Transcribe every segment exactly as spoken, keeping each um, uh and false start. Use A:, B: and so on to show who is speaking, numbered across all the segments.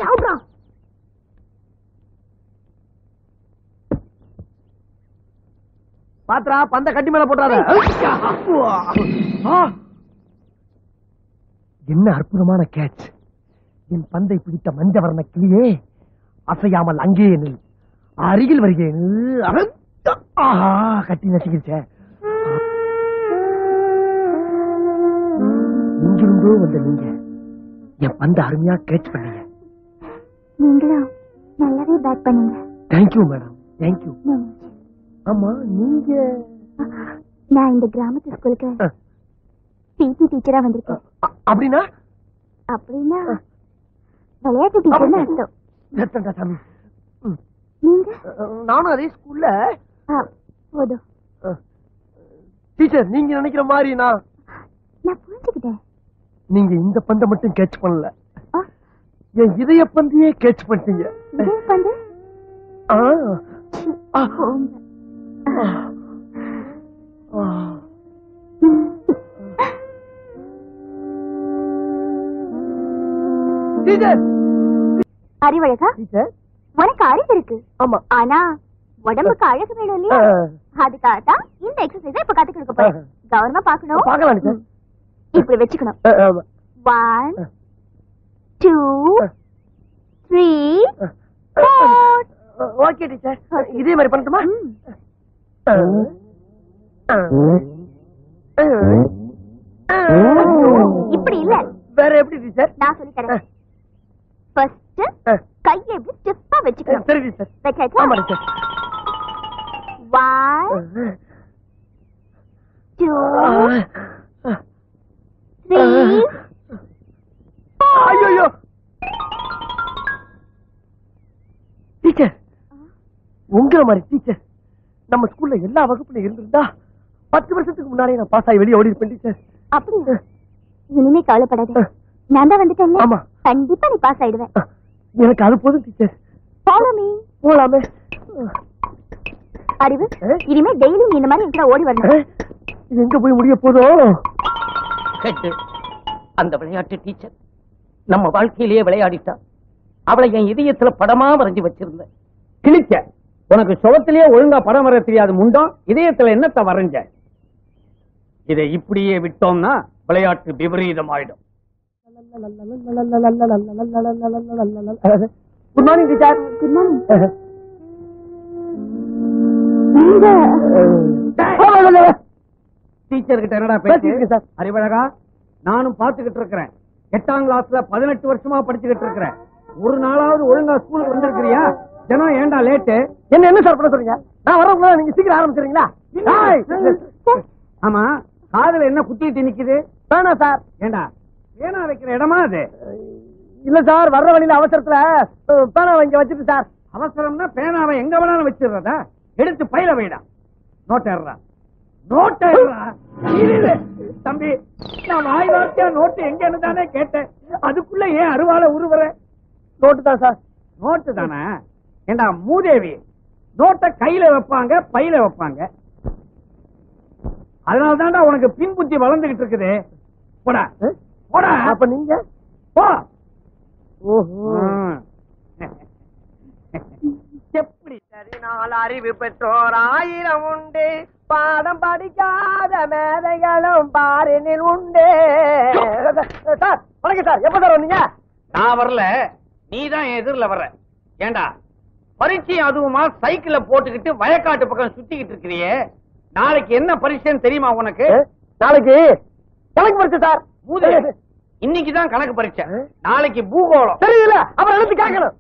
A: அவுட்ரா. பாத்ரா பந்த கட்டி மேல போட்டாத. என்ன அற்புதமான கேட்ச். என் பந்தை பிடித்த மஞ்சவர்ண கிளியே அசையாமல் அங்கேயே நில். அருகில் வருகிறேன். ஆஹா கட்டி நசுக்கிச்சே. இங்கிருந்தோ வந்த நீங்க என் பந்த அருமையா கேட்ச் பண்ணீங்க.
B: நீங்களும் நல்லாவே பேட் பண்ணீங்க.
A: Thank you madam, thank you. ஆமா நீங்க?
B: நான் இந்த கிராமத்து ஸ்கூலுக்கு பிடி டீச்சரா வந்திருக்கேன்.
A: அப்படின்னா?
B: அப்படின்னா விளையாட்டு டீச்சர்னு அர்த்தம்.
A: சாமி
B: நீங்க?
A: நானும் அதே ஸ்கூல்ல.
B: போதும்
A: டீச்சர், நீங்க நினைக்கிற மாதிரி நான்
B: நான் புரிஞ்சுக்கிட்டேன்.
A: நீங்க இந்த பந்தை மட்டும் கேட்ச் பண்ணல, என் இதய பந்தையே கேட்ச் பண்ணிட்டீங்க.
B: பந்து? அறிவழகா, உனக்கு அறிவு இருக்கு. ஆமா, ஆனா உடம்புக்கு அழகு வேணும் இல்லையா? அதுக்காகத்தான் இந்த எக்ஸசைஸ் இப்ப கத்து கொடுக்க போறேன். கவனமா பாக்கணும். பாக்கலாம். இப்படி வச்சுக்கணும். One two three four.
A: Okay teacher, இதே மாதிரி பண்ணட்டுமா?
B: இப்படி இல்ல,
A: வேற எப்படி டீச்சர்?
B: நான் சொல்லி தரேன். ஃபர்ஸ்ட் கையை இப்படி ஸ்டிஃபா வச்சுக்கணும்.
A: சரி டீச்சர்.
B: வெச்சாச்சா?
A: ஆமா டீச்சர்.
B: One two three.
A: ஐயோ டீச்சர், உங்களை மாதிரி டீச்சர் நம்ம ஸ்கூல்ல எல்லா வகுப்புல இருந்திருந்தா பத்து வருஷத்துக்கு முன்னாடியே நான் பாஸ் ஆகி வெளியே ஓடி இருப்பேன் டீச்சர்.
B: அப்படி இனிமே கவலைப்படாத, நான் தான் வந்துட்டேன்.
A: ஆமா,
B: கண்டிப்பா நீ பாஸ் ஆயிடுவேன்.
A: எனக்கு அது போதும் டீச்சர்.
B: Follow me.
A: போலாமே.
B: அறிவு, இனிமே டெய்லி நீ இந்த மாதிரி என்கிட்ட ஓடி வரணும்.
A: எங்க போய் முடிய போதும்?
C: அந்த விளையாட்டு டீச்சர் நம்ம வாழ்க்கையிலேயே விளையாடிட்டா. அவளை என் இதயத்துல படமா வரைஞ்சு வச்சிருந்த. கிழிச்ச உனக்கு சுகத்திலேயே ஒழுங்கா படம் வர தெரியாது முண்டம், இதயத்துல என்னத்த வரைஞ்ச? இதை இப்படியே விட்டோம்னா விளையாட்டு விபரீதம் ஆயிடும்.
A: Good morning teacher.
B: Good morning.
C: Teacher கிட்ட என்னடா பேசுறீங்க சார்? அறிவழகா, நானும் பாத்துக்கிட்டு இருக்கிறேன். எட்டாம் கிளாஸ்ல பதினெட்டு வருஷமா படிச்சுக்கிட்டு இருக்கிறேன். ஒரு நாளாவது ஒழுங்கா ஸ்கூலுக்கு வந்திருக்கிறியா? ஜனம் ஏண்டா லேட்டு?
A: என்ன என்ன சார் பண்ண சொல்றீங்க? நான் வரவங்க நீங்க சீக்கிரம் ஆரம்பிச்சிருங்களா?
C: ஆமா, காதுல என்ன குத்திட்டு நிக்குது?
A: வேணா சார்.
C: ஏண்டா பேனா வைக்கிற இடமா அது?
A: இல்ல சார், வர்ற வழியில அவசரத்துல பேனா இங்க வச்சுட்டு சார்.
C: அவசரம்னா பேனாவை எங்க வேணாலும் வச்சிடுறதா? எடுத்து பையில வைடா. நோட்டா நோட்டா தம்பி, நான் வாய் வார்த்தையா நோட்டு எங்கன்னு தானே கேட்டேன். அதுக்குள்ள ஏன் அருவாளை உருவற?
A: நோட்டு தான் சார்.
C: நோட்டு தானே? ஏண்டா மூதேவி, நோட்டை கையில வைப்பாங்க, பையில வைப்பாங்க. அதனால தான்டா உனக்கு பின் புத்தி வளர்ந்துகிட்டு இருக்குது. போடா போடா.
A: அப்ப நீங்க
C: போ.
A: ஓஹோ,
C: எப்படி சரி நாள் அறிவு பெற்றோர் ஆயிரம் உண்டு, பாடம் படிக்காத மேதைகளும் பாரினில் உண்டு.
A: சார் வணக்கம் சார். எப்ப சார் வந்தீங்க?
C: நான் வரல, நீதான் எதிரில வர்ற. ஏண்டா பரீட்சை அதுவுமா சைக்கிள போட்டுக்கிட்டு வயக்காட்டு பக்கம் சுத்திக்கிட்டு இருக்கிறியே, நாளைக்கு என்ன பரீட்சைன்னு தெரியுமா உனக்கு?
A: நாளைக்கு கணக்கு பரீட்சை சார்.
C: இன்னைக்குதான் கணக்கு பரீட்சை, நாளைக்கு பூகோளம்.
A: தெரியல, அப்புறம் எழுத்து கேட்கணும்.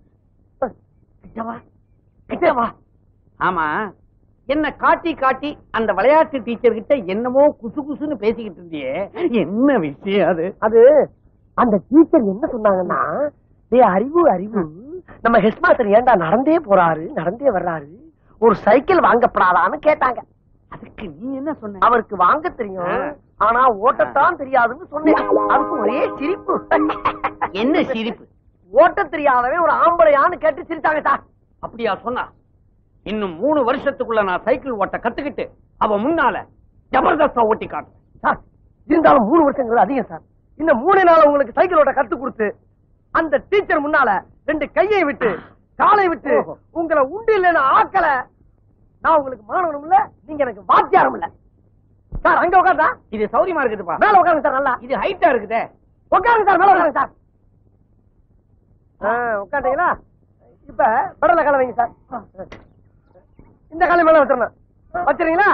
C: ஆமா, என்ன காட்டி காட்டி அந்த விளையாட்டு டீச்சர் கிட்ட என்னமோ குசு குசுன்னு பேசிக்கிட்டு இருந்தியே, என்ன விஷயம் அது?
A: அது அந்த டீச்சர் என்ன சொன்னாங்கன்னா, அறிவு அறிவு நம்ம ஹெட் மாஸ்டர் ஏண்டா நடந்தே போறாரு நடந்தே வர்றாரு, ஒரு சைக்கிள் வாங்கப்படாதான்னு கேட்டாங்க.
C: அதுக்கு நீ என்ன சொன்ன?
A: அவருக்கு வாங்க தெரியும், ஆனா ஓட்டத்தான் தெரியாதுன்னு சொன்னேன். அதுக்கு ஒரே சிரிப்பு.
C: என்ன சிரிப்பு?
A: ஓட்ட தெரியாதவன் ஒரு ஆம்பளையான்னு கேட்டு சிரிச்சாங்க சார்.
C: அப்படியா சொன்னா? இன்னும் மூணு வருஷத்துக்குள்ள நான் சைக்கிள் ஓட்ட கத்துக்கிட்டு அவ முன்னால ஜபர்தஸ்தா ஓட்டி காட்டுறேன்
A: சார். இருந்தாலும் மூணு வருஷங்கள் அதிகம் சார். இந்த மூணு நாள் உங்களுக்கு சைக்கிள் ஓட்ட கத்து கொடுத்து அந்த டீச்சர் முன்னால ரெண்டு கையை விட்டு காலை விட்டு உங்களை உண்டு இல்லைன்னு ஆக்கல. நான் உங்களுக்கு மாணவனும் இல்ல, நீங்க எனக்கு வாத்தியாரம் இல்ல. சார் அங்க உட்காந்தா
C: இது சௌரியமா இருக்குதுப்பா.
A: மேல உட்காருங்க சார். நல்லா
C: இது ஹைட்டா இருக்குதே.
A: உட்காருங்க சார், மேல உட்காருங்க சார். உட்காந்தீங்களா? இப்ப படல கால வைங்க சார். இந்த காலை மேல வச்சிடணும். வச்சிருங்களா?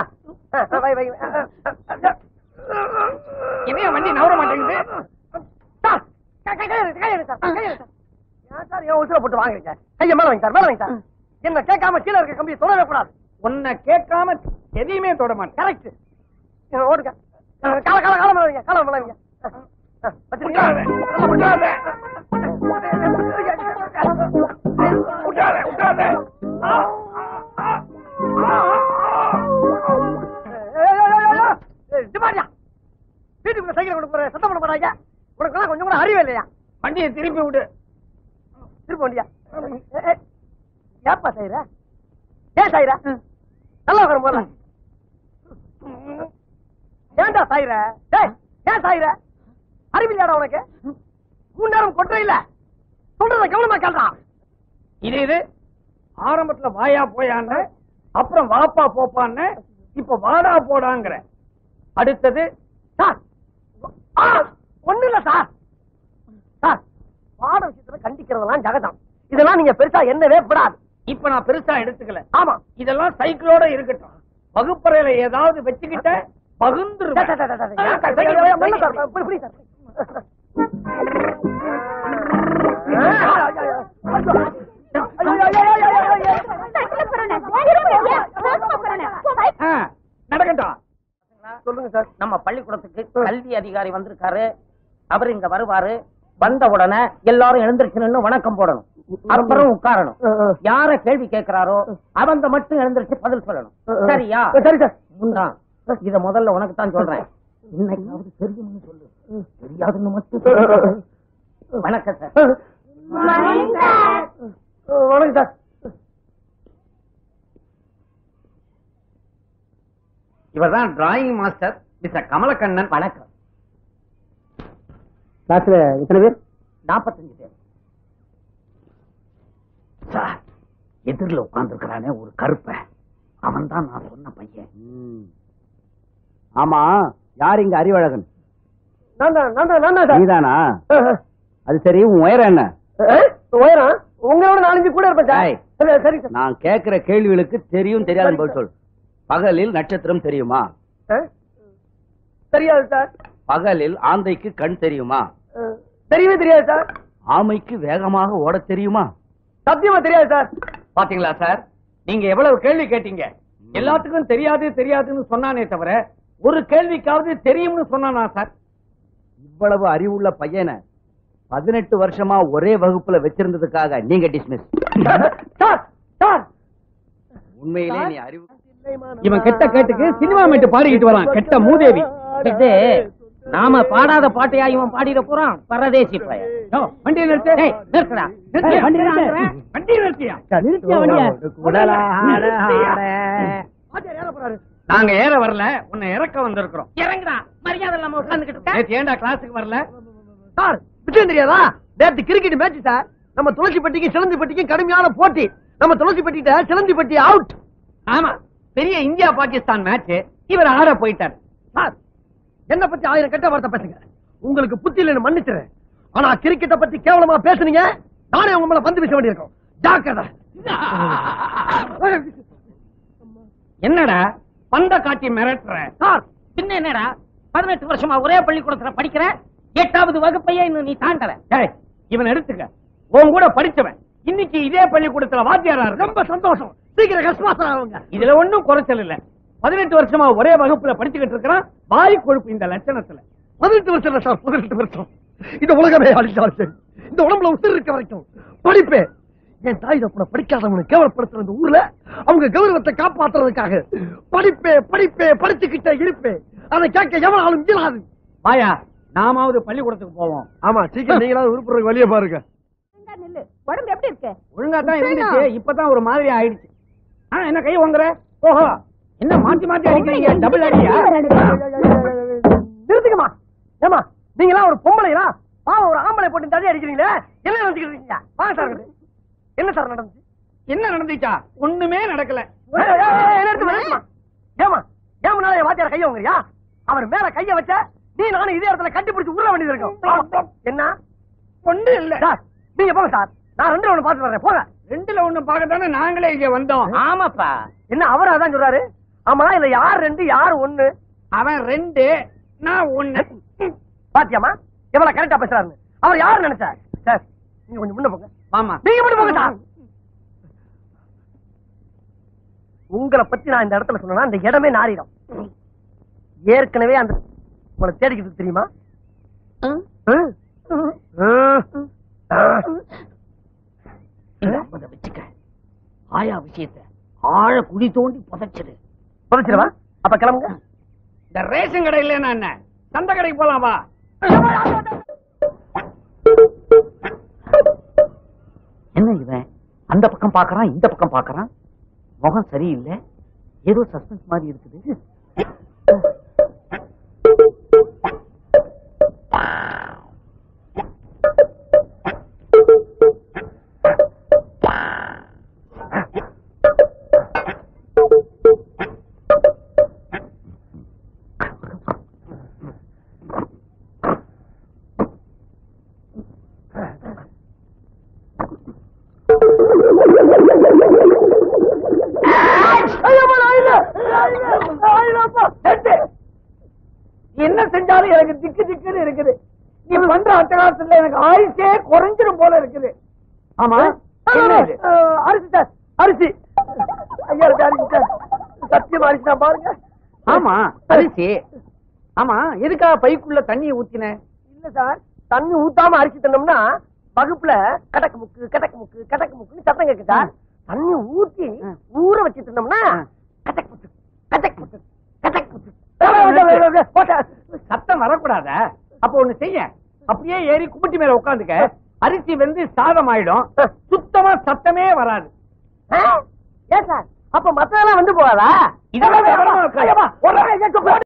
C: இதைய வண்டி நவர மாட்டேங்குது.
A: போட்டு வாங்குறீங்க. கைய மேல வைங்க சார், மேல வைங்க சார். என்ன கேட்காம கீழே இருக்க கம்பியை தொடவே கூடாது.
C: உன்னை கேட்காம எதையுமே தொட மாட்டேன்.
A: கரெக்ட். ஓடுங்க. கால கால கால மேல வைங்க, கால மேல வைங்க. வீட்டுக்குள்ள சைக்கிள் கொண்டு போற சத்தம் பண்ண மாட்டாங்க. உனக்கு கொஞ்சம் கூட அறிவே இல்லையா?
C: வண்டியை திருப்பி விடு.
A: திருப்பி வண்டியா? ஏப்பா சாயிரா? ஏன் சாயிரா? நல்லா உட்கார போல. ஏன்டா சாயிர? ஏன் சாயிர? அறிவில்லாடா உனக்கு? மூணு நேரம் கொட்டை இல்ல. சொல்றத கவனமா கேள்றா.
C: இது இது ஆரம்பத்துல வாயா போயான்னு, அப்புறம் வாப்பா போப்பான்னு, இப்ப வாடா போடாங்கிற. அடுத்தது
A: சார் ஒண்ணு இல்ல சார். சார் பாட விஷயத்துல கண்டிக்கிறதெல்லாம் ஜகதம். இதெல்லாம் நீங்க பெருசா என்னவே படாது.
C: இப்ப நான் பெருசா எடுத்துக்கல.
A: ஆமா,
C: இதெல்லாம் சைக்கிளோட இருக்கட்டும். வகுப்பறையில ஏதாவது வச்சுக்கிட்ட பகுந்துரு. நடக்கட்டும்.
A: சொல்லுங்க சார்.
C: நம்ம பள்ளிக்கூடத்துக்கு கல்வி அதிகாரி வந்திருக்காரு. அவர் இங்க வருவாரு. வந்த உடனே எல்லாரும் எழுந்திருச்சு வணக்கம் போடணும். அப்புறம் உட்காரணும். யார கேள்வி கேட்கிறாரோ அவங்க மட்டும் எழுந்திருச்சு பதில் சொல்லணும். சரியா?
A: சரி சார்.
C: முண்டா, இத முதல்ல உனக்கு தான் சொல்றேன். இன்னைக்காவது தெரியும்னு சொல்லு, தெரியாதுன்னு மட்டும் சொல்லு. வணக்கம் சார்.
A: வணக்கம் சார்.
C: இவர்தான் டிராயிங் மாஸ்டர் மிஸ்டர் கமலக்கண்ணன். வணக்கம்.
A: கிளாஸ்ல எத்தனை பேர்?
C: நாற்பத்தஞ்சு பேர் சார். எதிரில் உட்கார்ந்து இருக்கிறானே ஒரு கருப்ப, அவன் தான் நான் சொன்ன பையன்.
D: ஆமா, யார் இங்க அறிவழகன்?
A: நீதானா?
D: அது சரி, உன் உயரம் என்ன?
A: உயரம் உங்களோட நாலஞ்சு கூட இருப்பேன். சரி சார்.
D: நான் கேட்கிற கேள்விகளுக்கு தெரியும் தெரியாதுன்னு பதில் சொல். பகலில் நட்சத்திரம் தெரியுமா?
A: தெரியாது சார்.
D: பகலில் ஆந்தைக்கு கண் தெரியுமா?
A: தெரியவே தெரியாது சார்.
D: ஆமைக்கு வேகமாக ஓட தெரியுமா?
A: சத்தியமா தெரியாது சார்.
C: பாத்தீங்களா சார், நீங்க எவ்வளவு கேள்வி கேட்டீங்க. எல்லாத்துக்கும் தெரியாது தெரியாதுன்னு சொன்னானே தவிர ஒரு கேள்விக்காவது தெரியும்னு சொன்னானா சார்?
D: இவ்வளவு அறிவுள்ள பையனை பதினெட்டு வருஷமா ஒரே வகுப்புல வச்சிருந்ததுக்காக நீங்க டிஸ்மிஸ். உண்மையிலே நீ அறிவு.
C: இவன் கெட்ட கேட்டுக்கு சினிமா மேட்டு பாடிக்கிட்டு வரான். கெட்ட மூதேவி. இது நாம பாடாத பாட்டையா இவன் பாடிட போறான். பரதேசி பையன். வண்டியை நிறுத்து. நிறுத்துடா. வண்டி நிறுத்தியா? நாங்க ஏற வரல, உன்னை இறக்க வந்திருக்கிறோம். இறங்குடா. மரியாதை இல்லாம உட்கார்ந்துகிட்டு ஏன்டா கிளாஸுக்கு வரல?
A: சார் விஷயம் தெரியாதா? நேற்று கிரிக்கெட் மேட்ச் சார். நம்ம துளசிப்பட்டிக்கு சிலந்திப்பட்டிக்கும் கடுமையான போட்டி. நம்ம துளசிப்பட்டிட்ட சிலந்திப்பட்டி அவுட்.
C: ஆமா, பெரிய இந்தியா பாகிஸ்தான் மேட்ச். இவர் ஆட போயிட்டார்.
A: சார் என்ன பத்தி ஆயிரம் கெட்ட வார்த்தை பேசுங்க. உங்களுக்கு புத்தி இல்லைன்னு மன்னிச்சுறேன். ஆனா கிரிக்கெட்டை பத்தி கேவலமா பேசுனீங்க, நானே உங்க மேல பந்து வீச வேண்டியிருக்கும். ஜாக்கிரதை.
C: என்னடா பந்த காட்டி மிரட்டுற?
A: சார்
C: பின்ன என்னடா, பதினெட்டு வருஷமா ஒரே பள்ளிக்கூடத்துல படிக்கிற, எட்டாவது வகுப்பையே இன்னும் நீ தாண்டற. இவன் எடுத்துக்க, உன் கூட படிச்சவன் இன்னைக்கு இதே பள்ளிக்கூடத்துல வாத்தியாரா இருக்கு.
A: ரொம்ப சந்தோஷம். சீக்கிரம் கஸ்மாசம் ஆகுங்க.
C: இதுல ஒண்ணும் குறைச்சல் இல்ல. பதினெட்டு வருஷமா ஒரே வகுப்புல படிச்சுக்கிட்டு இருக்கிறான். வாய் கொழுப்பு இந்த லட்சணத்துல.
A: பதினெட்டு வருஷம் இல்ல சார், பதினெட்டு வருஷம். இந்த உலகமே அழிச்சாலும் சரி, இந்த உடம்புல உயிர் இருக்க வரைக்கும் படிப்பே. என் தாய் தப்புன படிக்காதவங்க கேவலப்படுத்துற இந்த ஊர்ல அவங்க கௌரவத்தை காப்பாத்துறதுக்காக படிப்பே படிப்பே படிச்சுக்கிட்டே இருப்பே. அதை கேட்க எவனாலும் இயலாது.
C: வாயா, நாமாவது பள்ளிக்கூடத்துக்கு போவோம்.
A: ஆமா, சீக்கிரம் நீங்களாவது உருப்புறதுக்கு வழிய பாருங்க.
B: உடம்பு எப்படி இருக்கு?
C: ஒழுங்கா தான் இருந்துச்சு, இப்பதான் ஒரு மாதிரி ஆயிடுச்சு. என்ன கை வாங்குற? ஓஹோ, என்ன மாத்தி மாத்தி அடிக்கிறீங்க? டபுள் அடியா?
A: நிறுத்துக்கமா. ஏமா நீங்களா ஒரு பொம்பளையா? பாவம் ஒரு ஆம்பளை போட்டு தடி அடிக்கிறீங்களே, என்ன நடந்துக்கிட்டு இருக்கீங்க? வாங்க சார். என்ன சார் நடந்துச்சு?
C: என்ன நடந்துச்சா? ஒண்ணுமே நடக்கல.
A: ஏமா ஏமனால என் வாத்தியார் கைய வாங்குறியா? அவர் மேல கைய வச்ச நீ நானும் இதே இடத்துல கட்டி பிடிச்சு உருள வேண்டியது இருக்கும். என்ன
C: ஒண்ணு இல்ல
A: சார், நீங்க போங்க சார், நான் ரெண்டுல ஒண்ணு பாத்து வர்றேன். போங்க.
C: ரெண்டுல ஒண்ணு பாக்கத்தானே நாங்களே இங்க வந்தோம். ஆமாப்பா.
A: என்ன அவரு அதான் சொல்றாரு? ஆமா, இல்ல யார் ரெண்டு யார் ஒண்ணு?
C: அவன் ரெண்டு, நான் ஒண்ணு.
A: பாத்தியாமா எவ்வளவு கரெக்டா பேசுறாரு? அவர் யாரு நினைச்சா? சார் நீங்க கொஞ்சம் முன்ன போங்க.
C: ஆமா,
A: நீங்க மட்டும் போங்க சார். உங்களை பத்தி நான் இந்த இடத்துல சொன்னா இந்த இடமே நாரிடும். ஏற்கனவே அந்த உங்களை தேடிக்கிட்டு தெரியுமா?
C: வச்சுக்க, ஆயா விஷயத்தை ஆழ குடி தோண்டி புதைச்சிரு.
A: புதைச்சிருவா? அப்ப கிளம்புங்க.
C: இந்த ரேஷன் கடை இல்லைன்னா என்ன, சந்தை கடைக்கு போலாம் வா. என்ன இவன் அந்த பக்கம் பாக்குறான், இந்த பக்கம் பாக்குறான், முகம் சரியில்லை, ஏதோ சஸ்பென்ஸ் மாதிரி இருக்குது. என்ன செஞ்சாலும் எனக்கு திக்கு திக்குன்னு இருக்குது. நீ பண்ற அட்டகாசத்துல எனக்கு ஆயுசே குறைஞ்சிடும் போல இருக்குது. ஆமா,
A: அரிசி சார், அரிசி. ஐயா இருக்கு அரிசி சார், சத்தியமா அரிசி தான் பாருங்க.
C: ஆமா அரிசி. ஆமா, எதுக்கா பைக்குள்ள தண்ணியை ஊத்தின?
A: இல்ல சார், தண்ணி ஊத்தாம அரிசி தந்தோம்னா வகுப்புல கடக்கு முக்கு கடக்கு முக்கு கடக்கு முக்குன்னு சத்தம் கேட்கு சார். தண்ணி ஊத்தி ஊற வச்சு தந்தோம்னா கட்டக் முக்கு கட்டக் முக்கு கட்டக் முக்கு
C: சத்தம் வரக்கூடாத. அப்ப ஒண்ணு செய்ய, அப்படியே ஏறி கும்பிட்டு மேல உட்காந்துக்க. அரிசி வந்து சாதம் ஆயிடும், சுத்தமா சத்தமே வராது.
A: ஏன் சார், அப்ப மத்ததெல்லாம் வந்து போகாதா?
C: இதெல்லாம்